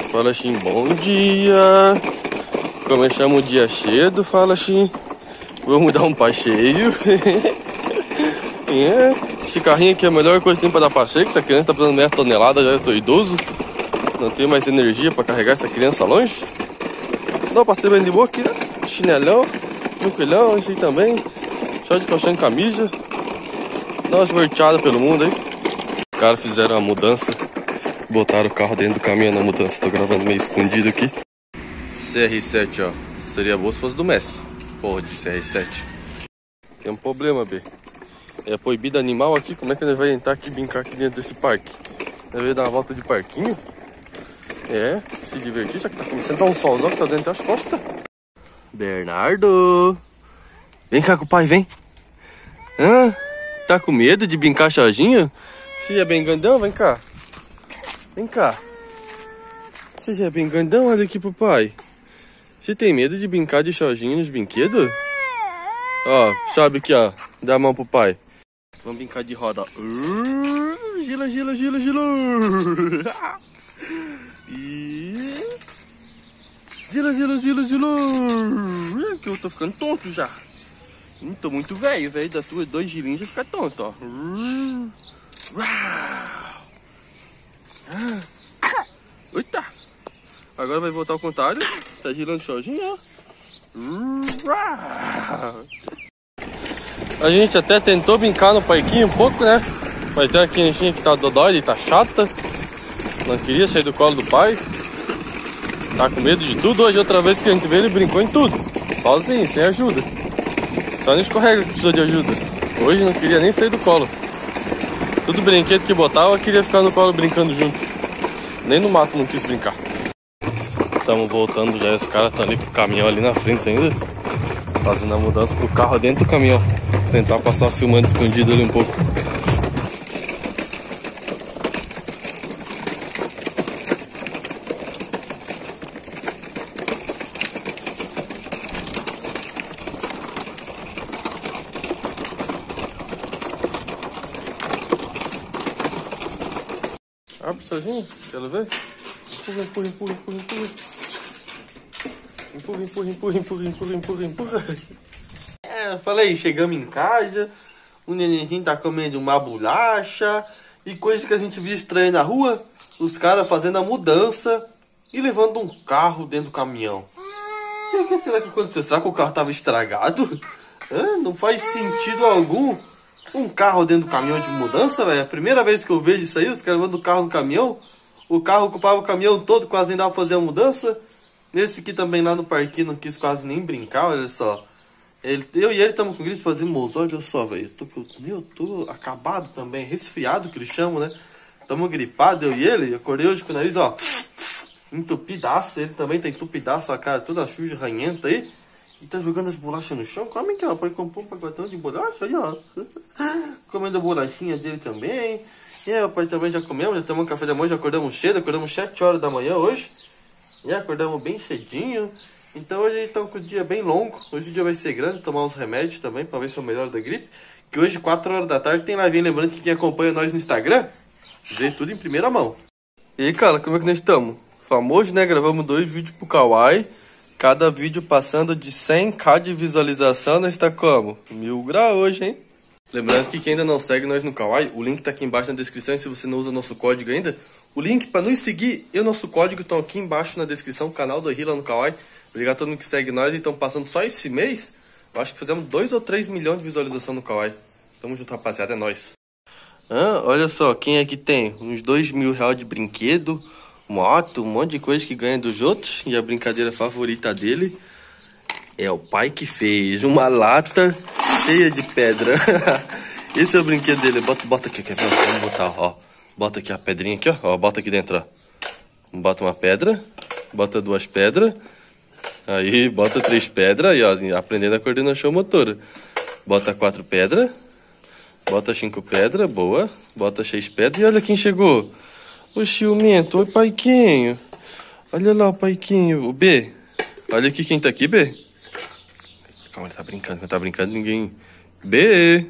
Fala assim, bom dia. Começamos o dia cedo, fala assim, vamos dar um passeio. Esse carrinho aqui é a melhor coisa que tem pra dar passeio, que essa criança tá pesando meia tonelada, já eu tô idoso. Não tenho mais energia pra carregar essa criança longe. Dá um passeio bem de boa aqui, né? Chinelão, tranquilão, esse aí também. Só de calção e camisa. Dá umas volteadas pelo mundo aí. Os caras fizeram a mudança. Botaram o carro dentro do caminhão na mudança. Tô gravando meio escondido aqui. CR7, ó. Seria boa se fosse do Messi. Porra de CR7. Tem um problema, B. É proibido animal aqui. Como é que nós vamos entrar aqui e brincar aqui dentro desse parque? Nós vamos dar uma volta de parquinho? É, se divertir. Só que tá começando a dar um solzão que tá dentro das costas. Bernardo! Vem cá com o pai, vem. Hã? Tá com medo de brincar sozinho? Você é bem grandão? Vem cá. Vem cá. Você já é bem grandão? Olha aqui pro pai. Você tem medo de brincar de sozinho nos brinquedos? Ó, sobe aqui, ó. Dá a mão pro pai. Vamos brincar de roda. Gila, gila, gila, gila. Zila, zila, zila, zila. Que eu tô ficando tonto já. Tô muito velho, velho. Da tua 2 gilinhos já fica tonto, ó. Eita. Agora vai voltar ao contrário. Tá girando sozinho, ó. A gente até tentou brincar no parquinho um pouco, né? Mas tem uma criancinha que tá dodói, tá chata. Não queria sair do colo do pai. Tá com medo de tudo. Hoje, outra vez que a gente veio, ele brincou em tudo. Sozinho, sem ajuda. Só não escorrega que precisou de ajuda. Hoje não queria nem sair do colo. Todo brinquedo que botava, queria ficar no colo brincando junto. Nem no mato não quis brincar. Estamos voltando já. Os caras estão ali com o caminhão ali na frente ainda. Fazendo a mudança com o carro dentro do caminhão. Tentar passar filmando escondido ali um pouco. Abre sozinho, quero ver. Empurra, empurra, empurra, empurra, empurra. Empurra, empurra, empurra, empurra, empurra, empurra, empurra. É, falei, chegamos em casa. O nenenzinho tá comendo uma bolacha. E coisas que a gente viu estranha na rua. Os caras fazendo a mudança e levando um carro dentro do caminhão. E o que será que aconteceu? Será que o carro tava estragado? Não faz sentido algum. Um carro dentro do caminhão de mudança, velho. É a primeira vez que eu vejo isso aí, os caras levando o carro no caminhão. O carro ocupava o caminhão todo, quase nem dava pra fazer a mudança. Esse aqui também lá no parquinho não quis quase nem brincar, olha só. Eu e ele estamos com gripe fazendo moço, olha só, velho. Eu tô acabado também, resfriado que eles chamam, né? Estamos gripados, eu e ele. Acordei hoje com o nariz, ó, entupidaço. Ele também tá entupidaço, a cara toda suja, ranhenta aí. E tá jogando as bolachas no chão. Como é que é? O pai comprou um pacotão de bolacha aí, ó. Comendo a bolachinha dele também. E aí, o pai também já comemos, já tomamos café da manhã, já acordamos cedo. Acordamos 7 horas da manhã hoje. E acordamos bem cedinho. Então hoje estamos com o dia bem longo. Hoje o dia vai ser grande, tomar uns remédios também, pra ver se eu melhoro da gripe. Que hoje, 4 horas da tarde, tem live. Lembrando que quem acompanha nós no Instagram, vê tudo em primeira mão. E aí, cara, como é que nós estamos? Famoso, né? Gravamos 2 vídeos pro Kawaii. Cada vídeo passando de 100k de visualização, nós está como? 1000 graus hoje, hein? Lembrando que quem ainda não segue nós no Kawaii, o link tá aqui embaixo na descrição. E se você não usa o nosso código ainda, o link para nos seguir e o nosso código estão aqui embaixo na descrição. O canal do Hila no Kawaii. Obrigado a todo mundo que segue nós. E estão passando só esse mês. Eu acho que fizemos 2 ou 3 milhões de visualização no Kawaii. Tamo junto, rapaziada, é nóis. Olha só, quem é que tem uns 2.000 reais de brinquedo, moto, um monte de coisa que ganha dos outros. E a brincadeira favorita dele é o pai que fez uma lata cheia de pedra. Esse é o brinquedo dele. Bota aqui, quer ver? Vamos botar, ó. Bota aqui a pedrinha aqui, ó. Bota aqui dentro, ó. Bota uma pedra. Bota 2 pedras. Aí, bota 3 pedras. Aí, ó, aprendendo a coordenação motora. Bota 4 pedras. Bota 5 pedras, boa. Bota 6 pedras. E olha quem chegou. O ciumento, oi paiquinho. Olha lá o paiquinho, o B. Olha aqui quem tá aqui, B. Calma, ele tá brincando, não tá brincando ninguém. B,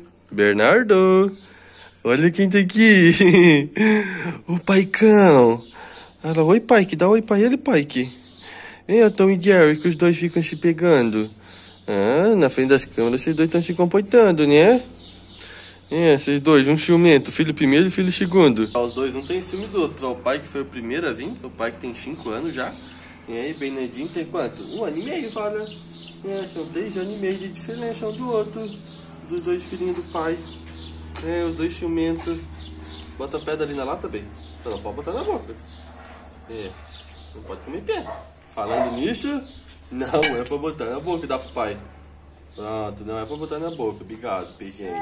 Bernardo. Olha quem tá aqui. O paicão. Ela, oi, Pike, dá oi pra ele, Pike. É, o Tom e Jerry, que os dois ficam se pegando. Ah, na frente das câmeras, vocês dois estão se comportando, né? É, esses dois, um ciumento, filho primeiro e filho segundo. Os dois não tem ciúme do outro. O pai que foi o primeiro a vir, o pai que tem 5 anos já. E aí, Bernardinho tem quanto? 1 ano e meio, fala. É, são 3 anos e meio de diferença um do outro. Dos dois filhinhos do pai. É, os dois ciumentos. Bota pedra ali na lata, bem. Você não pode botar na boca. É, não pode comer pedra. Falando nisso, não é pra botar na boca e dar pro pai. Pronto, não é pra botar na boca. Obrigado, beijinho.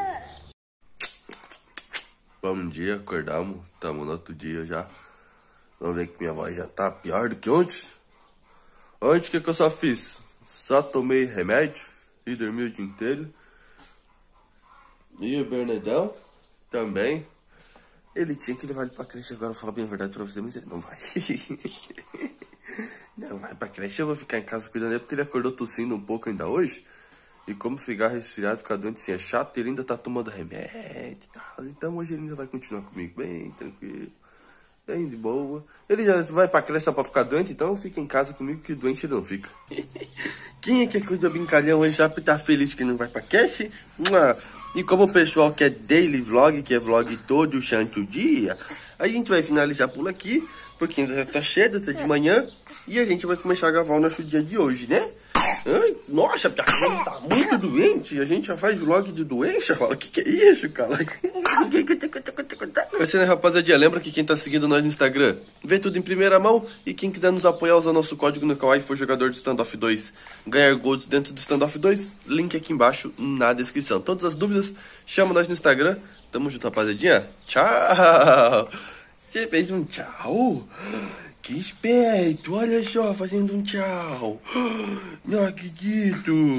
Bom dia, acordamos. Estamos no outro dia já. Vamos ver que minha voz já tá pior do que ontem. Ontem o que eu só fiz? Só tomei remédio e dormi o dia inteiro. E o Bernardão também. Ele tinha que levar ele pra creche agora, eu vou falar bem a verdade pra você, mas ele não vai. Não vai pra creche, eu vou ficar em casa cuidando dele, porque ele acordou tossindo um pouco ainda hoje. E como ficar resfriado, ficar doente assim é chato, ele ainda tá tomando remédio e tal. Então hoje ele ainda vai continuar comigo bem tranquilo, bem de boa. Ele já vai pra creche só pra ficar doente, então fica em casa comigo que doente ele não fica. Quem é que cuida brincalhão hoje já tá feliz que não vai pra creche? E como o pessoal quer daily vlog, que é vlog todo santo dia, a gente vai finalizar por aqui, porque ainda tá cedo, tá de manhã, e a gente vai começar a gravar o nosso dia de hoje, né? Ai, nossa, minha mãe tá muito doente, a gente já faz vlog de doença, fala, que é isso, cara? Você, né, rapaziada, lembra que quem tá seguindo nós no Instagram vê tudo em primeira mão, e quem quiser nos apoiar usando nosso código no Kawaii for jogador de Standoff 2, ganhar gold dentro do Standoff 2, link aqui embaixo na descrição. Todas as dúvidas, chama nós no Instagram. Tamo junto, rapaziadinha. Tchau! Que fez um tchau? Que esperto, olha só, fazendo um tchau. Não acredito.